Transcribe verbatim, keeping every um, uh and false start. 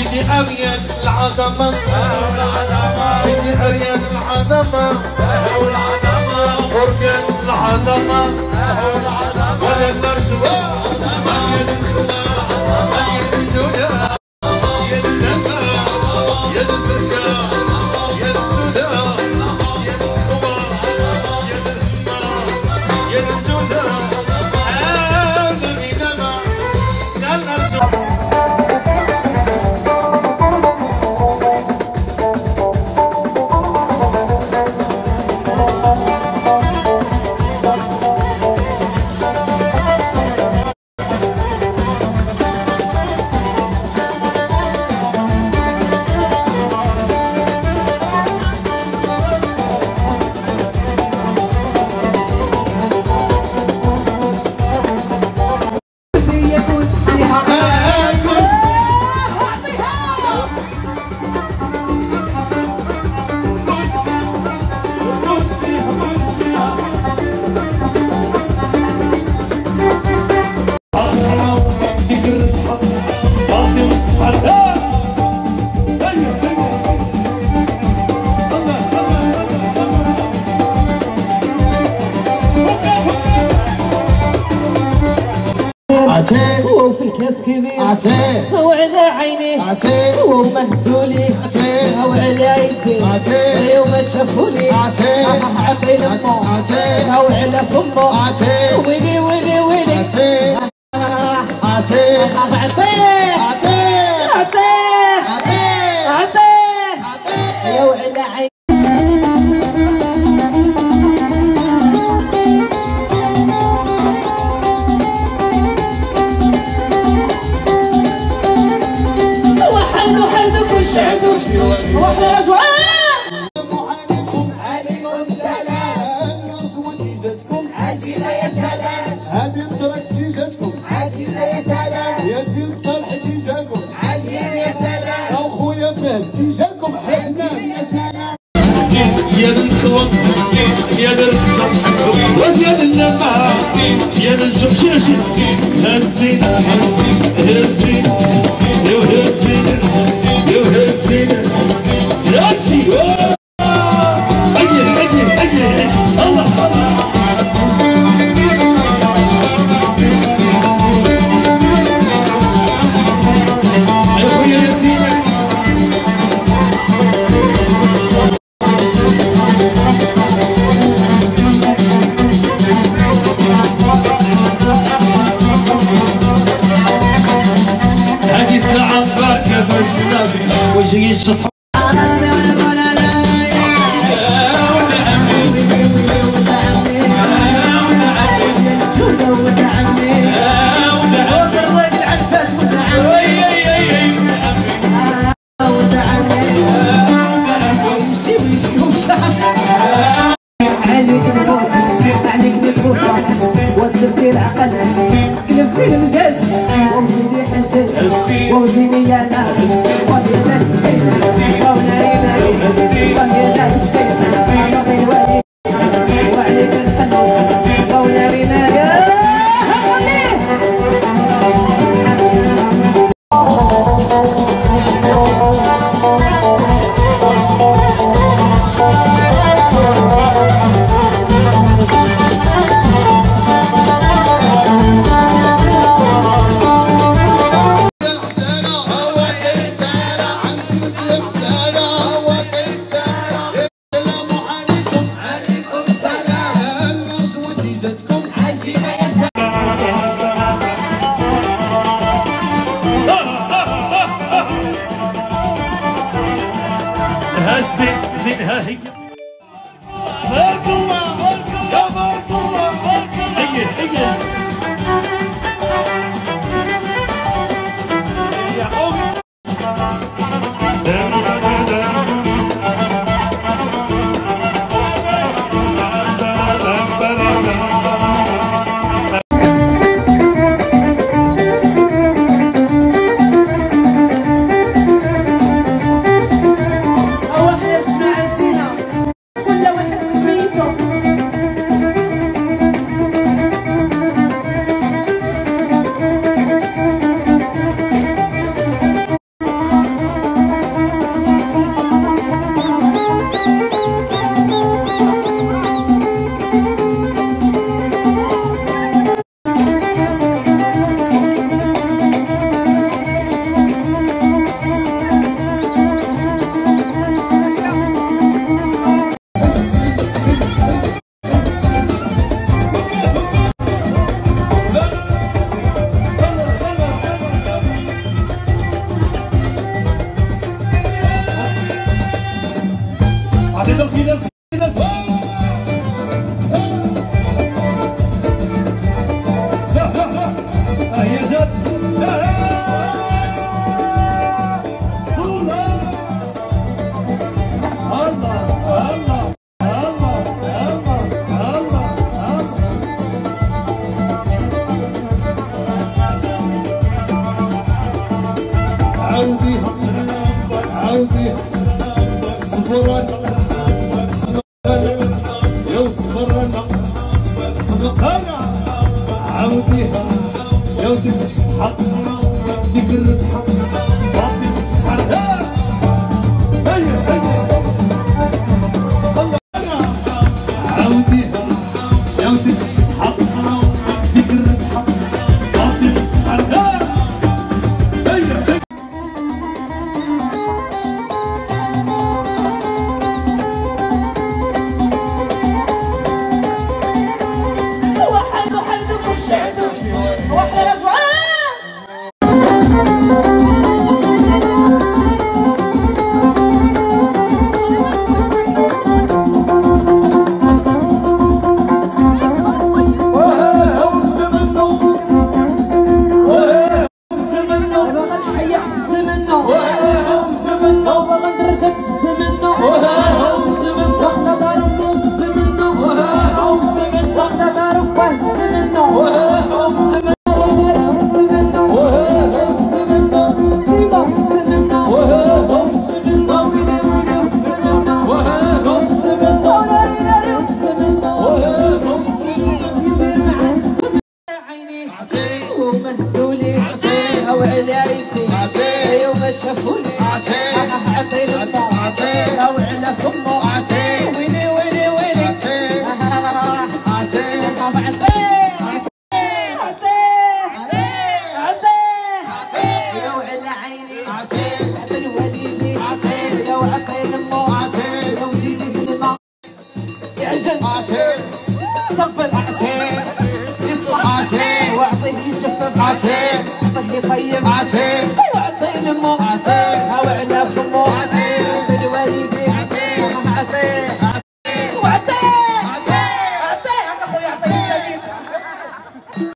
سيدي أريد العظمة سيدي أريد العظمة بركان العظمة ولا المرسوة أريد الخلاء أريد الزنا يا الدماء يا البركة يا الزنا يا الصبا يا الهمة يا الزنا حاول بينما يا هو في الكاس كبير هو على عيني هو مهزولي هو على يدي اليوم شافولي عطي لمو هو على فمو ويلي ويلي ويلي عطيه عطيه عطيه عطيه هو على عيني واحنا أجوان عليكم عليكم السلام نرجو جاتكم عاجلة يا سلام هذه الدركس اللي جاتكم عاجلة يا سلام يا سي صالح اللي جاكم عاجلة يا سلام أو خويا فهد اللي جاكم حنا يا سلام يا الخوان يا الرقصة شحال ويا اللمعة يا الجمجاجي هزين هزين يا هزين يا هزين ياتي اجل اجل اجل الله الله يا خويا ياسين هذه الساعة مباركة باش نبي وجهي الشطح وصلتي العقل قلبتي المجاج ومزيني حشاش ومزيني يا ناس وهي ذات السيدة ونارينا وهي ذات السيدة وعليك القلب ونارينا يا طيب عطيه طيب عطيه وعطيه لامه عطيه او على